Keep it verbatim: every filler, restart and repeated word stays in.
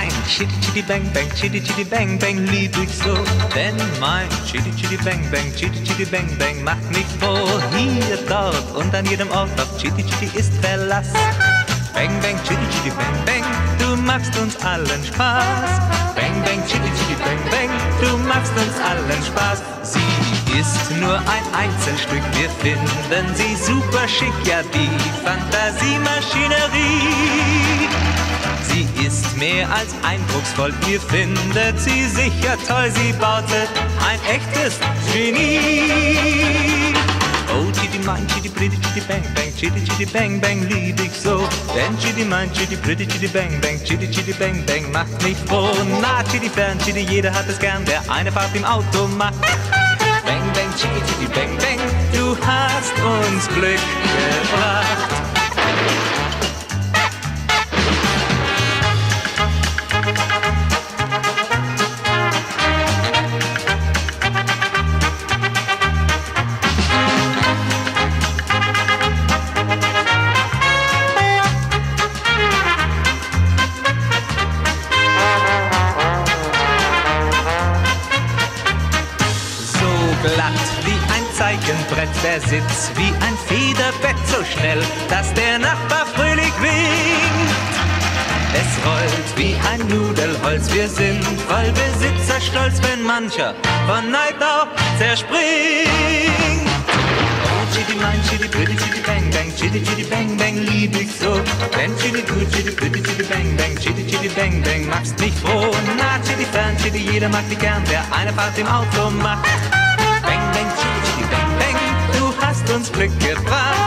Dein Chitty Chitty Bang Bang, Chitty Chitty Bang Bang lieb ich so. Denn mein Chitty Chitty Bang Bang, Chitty Chitty Bang Bang macht mich froh. Hier, dort und an jedem Ort, doch Chitty Chitty ist Verlass. Bang Bang Chitty Chitty Bang Bang, du machst uns allen Spaß. Bang Bang Chitty Chitty Bang Bang, du machst uns allen Spaß. Sie ist nur ein Einzelstück, wir finden sie super schick, ja die Fantasiemaschinerie. Sie ist mehr als eindrucksvoll, ihr findet sie sicher toll, sie baute ein echtes Genie. Oh, Chitty mein, Chitty pretty, Chitty Bang Bang, Chitty Chitty Bang Bang lieb ich so. Denn Chitty mein, Chitty pretty, Chitty Bang Bang, Chitty Chitty Bang Bang macht mich froh. Na, Chitty fern, Chitty, jeder hat es gern, der eine Fahrt im Auto macht. Bang Bang, Chitty Chitty Bang Bang, du hast uns Glück gebracht. Glatt wie ein Zeichenbrett, der Sitz wie ein Federbett, so schnell, dass der Nachbar fröhlich winkt. Es rollt wie ein Nudelholz, wir sind voll Besitzerstolz, wenn mancher von Neid auch zerspringt. Oh, Chitty mein, Chitty pretty, Chitty Bang Bang, Chitty Chitty Bang Bang lieb ich so. Denn Chitty gut, Chitty pretty, Chitty Bang Bang, Chitty Chitty Bang Bang machst mich froh. Na, Chitty fern, Chitty, jeder mag dich gern, der eine Fahrt im Auto macht. Bang Bang, Chitty Chitty Bang Bang, du hast uns Glück gebracht.